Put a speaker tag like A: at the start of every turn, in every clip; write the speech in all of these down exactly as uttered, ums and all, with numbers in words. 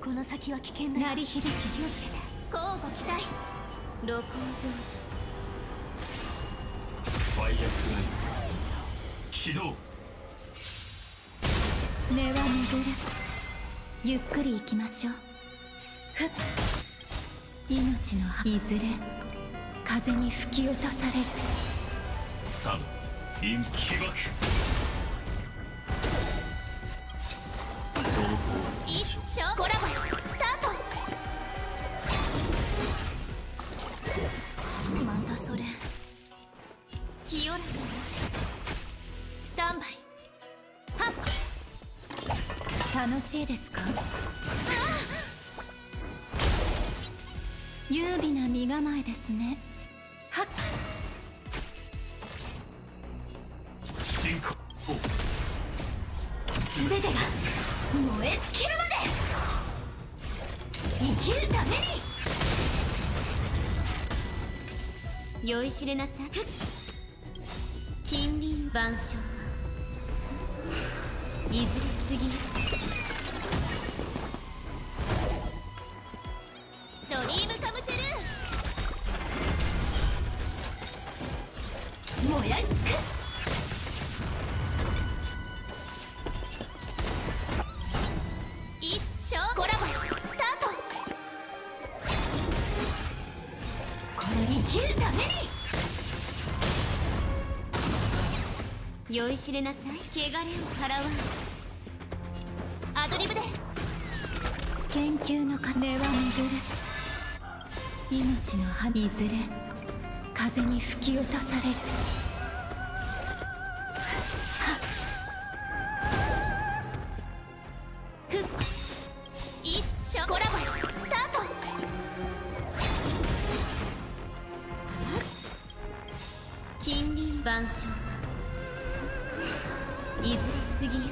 A: この先は危険だ。鳴り響き気をつけて。交互期待。露光成就。
B: ファイアフライ起動。
A: 根は巡る。ゆっくり行きましょう。ふっ。命のいずれ風に吹き落とされる。
B: 三陰気爆。
A: 一勝コラボスタート。またそれ。清らかスタンバイ。はっ。楽しいですか？優美な身構えですね。はっ。
B: 進行。
A: すべてが燃え尽きるまで生きるために。酔いしれなさい。近隣万象はいずれ過ぎる。ドリームカムトゥルー。燃やし尽くす。一勝コラボスタート。これ生きるために。酔いしれなさい。汚れを払わん。アドリブで。研究の鐘は巡る。命の葉いずれ風に吹き落とされる。ふっ。一勝コラボスタート。近隣万象いずれ過ぎゆく。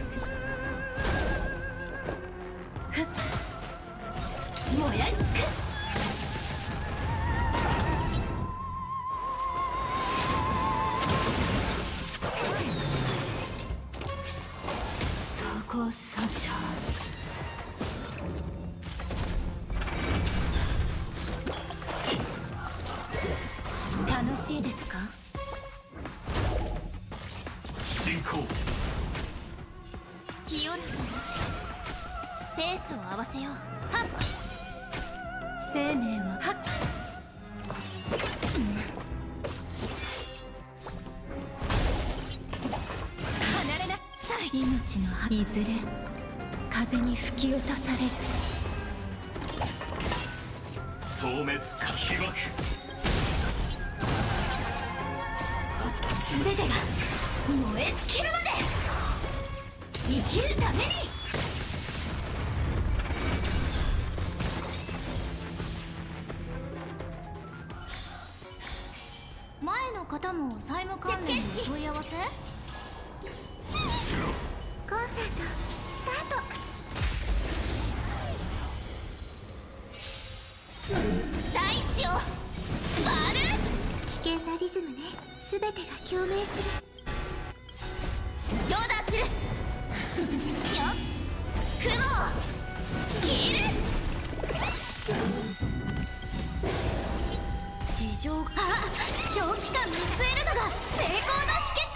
A: ふっ。燃やし尽くす。総合損傷。楽しいですか？
B: 進行。
A: 清らかペースを合わせよう。はっ。生命ははっ。離れなさい。命の葉いずれ風に吹き落とされる。
B: 消滅か起爆。
A: すべてが燃え尽きるまで生きるために。前の方も債務関連の問い合わせ？コンサートスタート。大地を割る。危険なリズムね。全てが共鳴する。ヨーダーする。よっ。雲を切る。地上あ長期間見据えるのが成功の秘訣。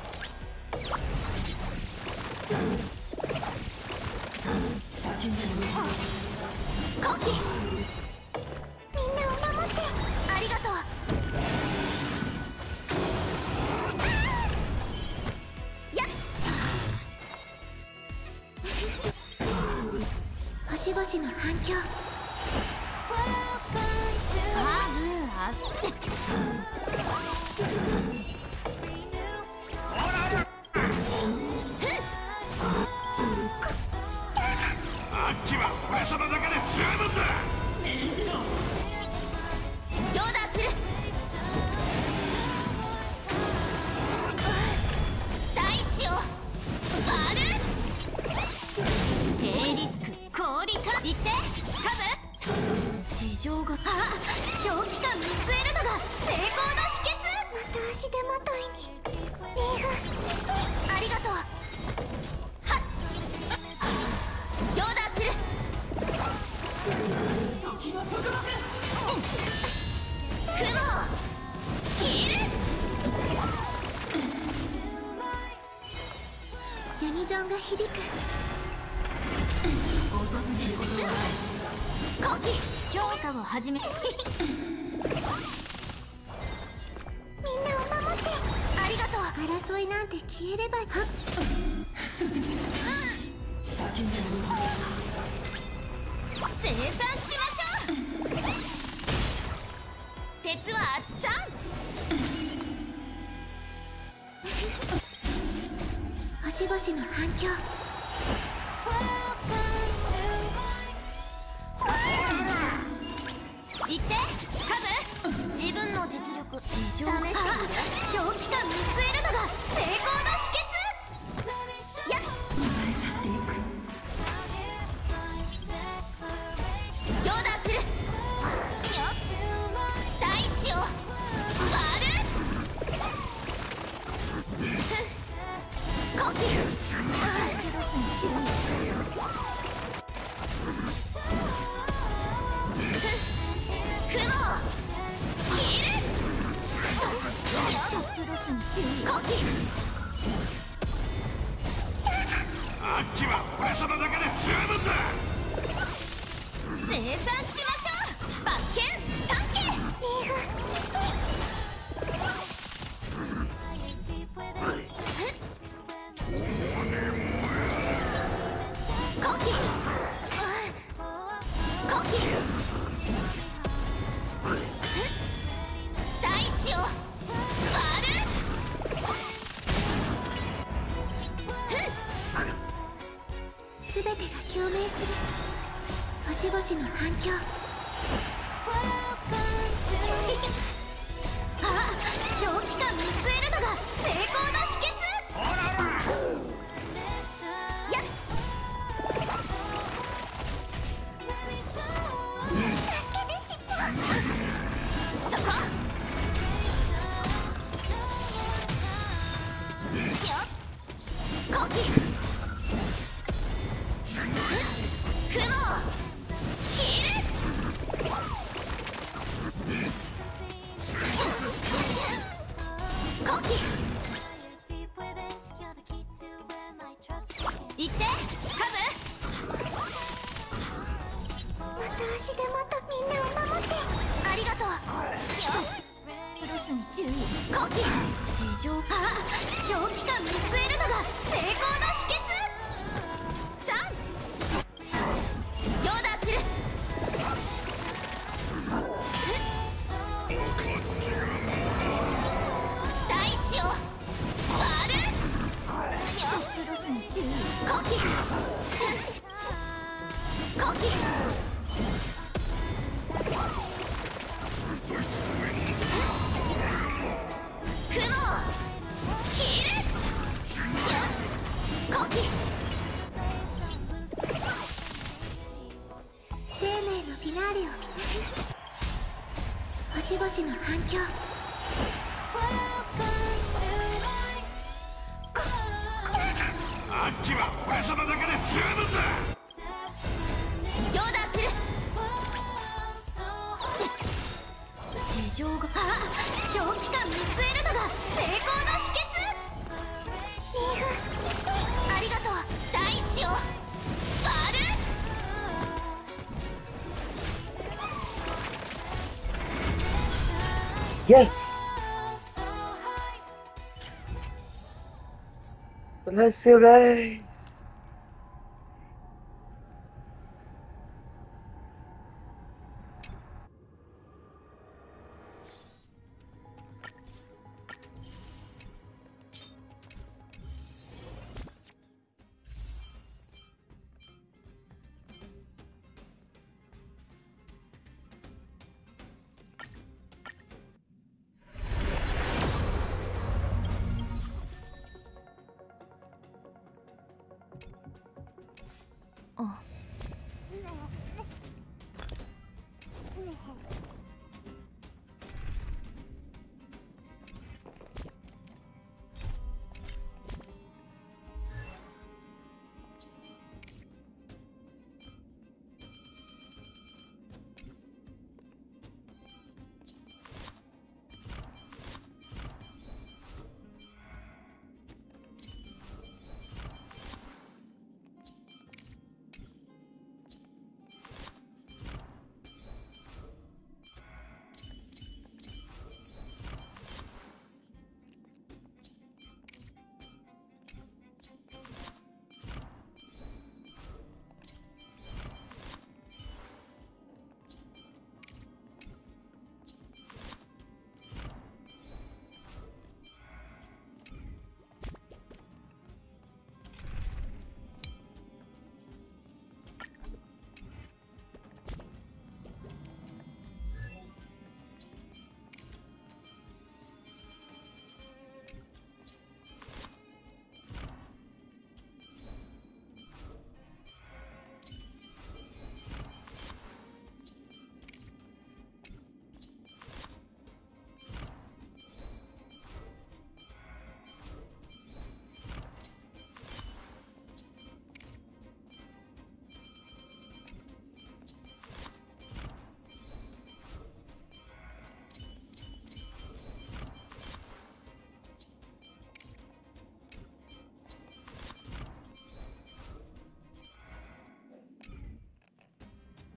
A: 後期みんなを守ってありがとう。星々の反響。ああ
B: あっちは俺様だけで十分だ。命じろ。
A: ヨーダーする。大地を割る。低リスク高リターン。いってカム。地上があ長期間見据えるのが成功の秘訣。また足手まといに。リーフありがとう。はっ。ヨーダーする。 雲切る。ユニゾンが響く。
C: 遅すぎることはない。
A: 後期評価を始め。みんなを守って。ありがとう。争いなんて消えれば。はっ
C: 先に動く。
A: 生産しましょう。鉄は厚さん。星々の反響。言ってカブ。自分の実力試してみる。長期間見据えるのが成功の秘訣。やっ
C: 生まれ去っていく。
A: 両断する。よっ大地を割る。後期クロスに注意。雲切る。クロスに注意。後期
B: あっちは俺様だけで十分だ。
A: 生産しましょう。罰剣三景。リーフ後期後期大地を割る。すべてが共鳴する。星々の反響。あ、長期間見据えるのが成功の秘訣。やっ助けてしまう。そこよっ後期雲切る。後期行ってカブ。また足手まと。みんなを守って。ありがとう。よっクロスに注意。後期市場。あ、長期間見据えるのが成功の秘訣。さん両断する。大地を割る。よっクロスに注意。後期後期雲切る。よっ後期生命のフィナーレを期待。星々の反響。
B: あっちは俺様だけで十分だ。
A: 両断する。市場が。あ、長期間見据えるのが成功の秘訣。リーフありがとう。大地を割る。
D: Yes! Let's see, guys.